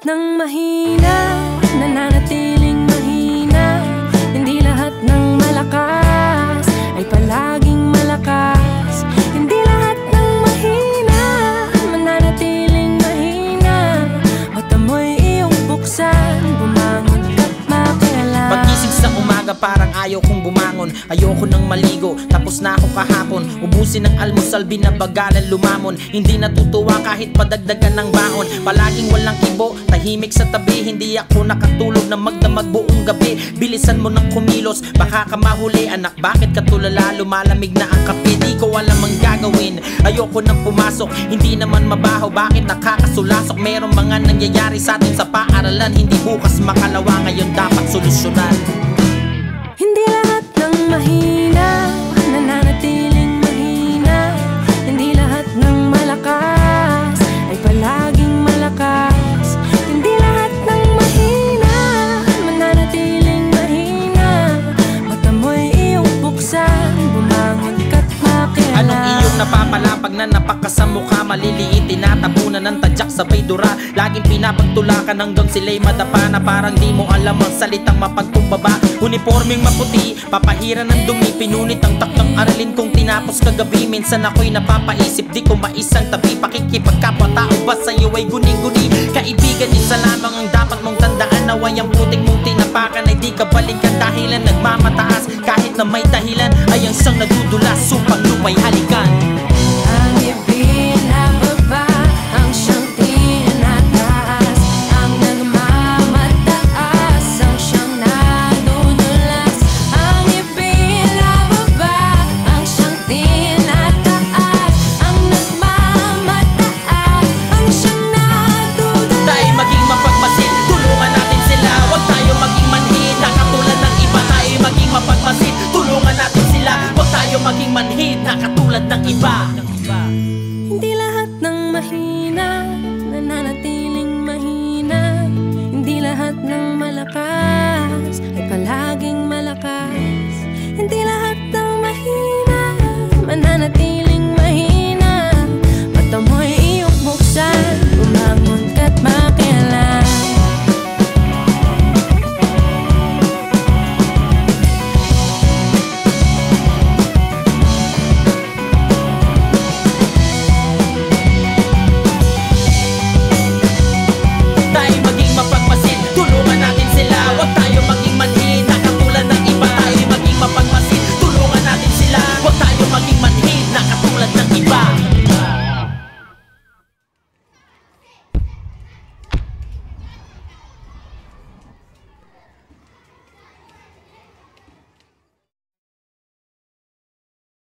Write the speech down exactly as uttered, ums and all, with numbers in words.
ng mahina, nananatiling mahina. Hindi lahat ng malakas ay palaging malakas. Hindi lahat ng mahina, mananatiling mahina. Mata mo'y iyong buksan, bumangon ka't makialam. Pagkising sa umaga parang ayaw kong bumangon. Ayoko nang maligo, tapos na ako kahapon. Ubusin ng almusal, binabagalan lumamon. Hindi natutuwa kahit padagdagan ng baon. Palaging walang kibo, tahimik sa tabi. Hindi ako nakatulog na magdamag buong gabi. Bilisan mo ng kumilos, baka ka mahuli. Anak, bakit ka tulala? Lumalamig na ang kape. Di ko alam ang gagawin, ayoko nang pumasok. Hindi naman mabaho, bakit nakakasulasok? Merong mga nangyayari sa atin sa paaralan. Hindi bukas makalawa, ngayon dapat solusyonan. Hindi lahat ng mahina, nananatiling mahina. Hindi lahat ng malakas ay palaging malakas. Hindi lahat ng mahina, mananatiling mahina. Mata mo'y iyong buksan, bumangon ka't makialam. Anong iyong napapalapag na napakasamukha? Maliliit, tinatabunan ng tadyak sabay dura. Laging pinapagtulakan hanggang sila'y madapa na parang di mo alam ang salitang mapagkumbaba. Uniforming maputi, papahiran ng dumi. Pinunit ang takdang aralin kong tinapos kagabi. Minsan ako'y napapaisip, di ko maisang tabi. Pakikipagkapwa-tao ba sa'yo ay guni-guni? Kaibigan, isa lamang ang dapat mong tandaan. Naway ang putik mong tinapakan ay di ka balikan. Dahilan nagmamataas, kahit na may dahilan ay ang siyang nadudulas. Supang lumay halikan. Ang ibinababa, ang siyang tinataas. Ang nagmamataas, ang siyang nadudulas. Ang ibinababa, ang siyang tinataas. Ang nagmamataas, ang siyang nadudulas. Tayo maging mapagmasid, tulungan natin sila. Huwag tayo maging manhid na katulad ng iba. Tayo maging mapagmasid, tulungan natin sila. Huwag tayo maging manhid na katulad ng iba.